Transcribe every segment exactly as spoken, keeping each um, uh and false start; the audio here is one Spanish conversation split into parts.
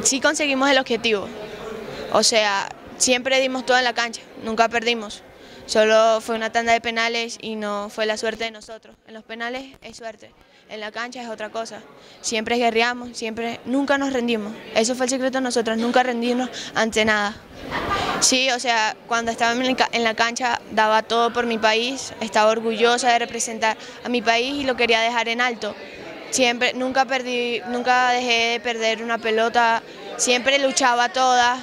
sí conseguimos el objetivo. O sea, siempre dimos todo en la cancha, nunca perdimos. Solo fue una tanda de penales y no fue la suerte de nosotros. En los penales es suerte, en la cancha es otra cosa. Siempre guerreamos, siempre, nunca nos rendimos. Eso fue el secreto de nosotros, nunca rendirnos ante nada. Sí, o sea, cuando estaba en la cancha daba todo por mi país, estaba orgullosa de representar a mi país y lo quería dejar en alto. Siempre, nunca perdí, nunca dejé de perder una pelota, siempre luchaba todas,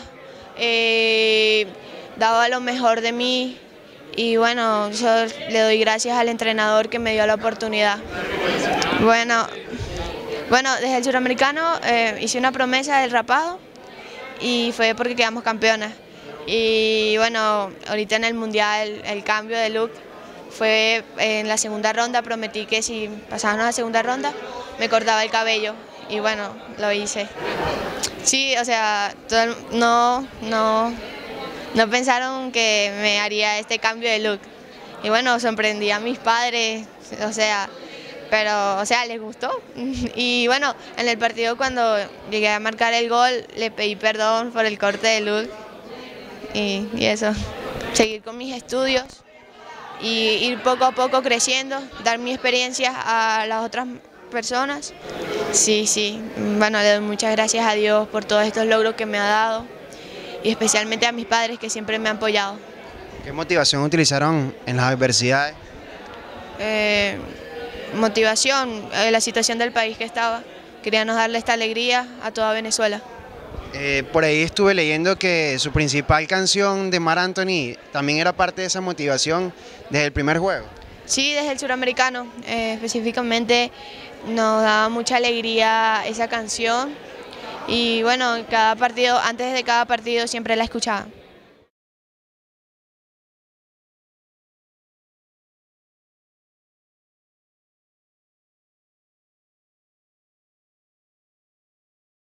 eh, daba lo mejor de mí. Y bueno, yo le doy gracias al entrenador que me dio la oportunidad. Bueno, bueno desde el suramericano eh, hice una promesa del rapado y fue porque quedamos campeonas. Y bueno, ahorita en el mundial el cambio de look fue en la segunda ronda, prometí que si pasábamos a la segunda ronda me cortaba el cabello y bueno, lo hice. Sí, o sea, todo el, no, no... No pensaron que me haría este cambio de look. Y bueno, sorprendí a mis padres, o sea, pero, o sea, les gustó. Y bueno, en el partido cuando llegué a marcar el gol, le pedí perdón por el corte de look. Y, y eso, seguir con mis estudios y ir poco a poco creciendo, dar mi experiencia a las otras personas. Sí, sí, bueno, le doy muchas gracias a Dios por todos estos logros que me ha dado. Y especialmente a mis padres que siempre me han apoyado. ¿Qué motivación utilizaron en las adversidades? Eh, motivación, eh, la situación del país que estaba. Queríamos darle esta alegría a toda Venezuela. Eh, por ahí estuve leyendo que su principal canción de Marc Anthony también era parte de esa motivación desde el primer juego. Sí, desde el suramericano. Eh, específicamente nos daba mucha alegría esa canción. Y bueno, cada partido, antes de cada partido siempre la escuchaba.